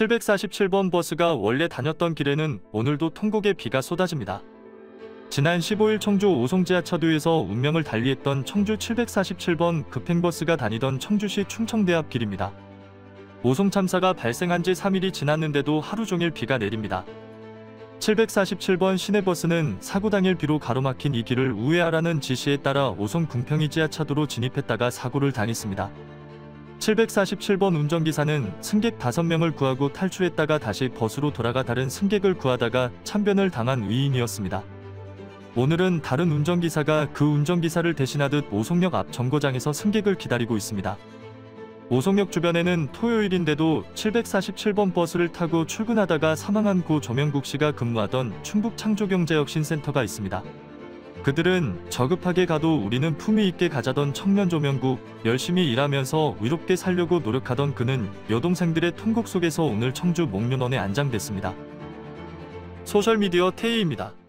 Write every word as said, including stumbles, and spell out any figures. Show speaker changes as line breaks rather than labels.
칠백사십칠 번 버스가 원래 다녔던 길에는 오늘도 통곡의 비가 쏟아집니다. 지난 십오 일 청주 오송지하차도에서 운명을 달리했던 청주 칠백사십칠 번 급행버스가 다니던 청주시 충청대 앞 길입니다. 오송 참사가 발생한 지 삼 일이 지났는데도 하루 종일 비가 내립니다. 칠백사십칠 번 시내버스는 사고 당일 비로 가로막힌 이 길을 우회하라는 지시에 따라 오송 궁평이 지하차도로 진입했다가 사고를 당했습니다. 칠백사십칠 번 운전기사는 승객 다섯 명을 구하고 탈출했다가 다시 버스로 돌아가 다른 승객을 구하다가 참변을 당한 위인이었습니다. 오늘은 다른 운전기사가 그 운전기사를 대신하듯 오송역 앞 정거장에서 승객을 기다리고 있습니다. 오송역 주변에는 토요일인데도 칠백사십칠 번 버스를 타고 출근하다가 사망한 고 조명국 씨가 근무하던 충북창조경제혁신센터가 있습니다. 그들은 저급하게 가도 우리는 품위 있게 가자던 청년 조명국, 열심히 일하면서 위롭게 살려고 노력하던 그는 여동생들의 통곡 속에서 오늘 청주 목련원에 안장됐습니다. 소셜미디어 테이입니다.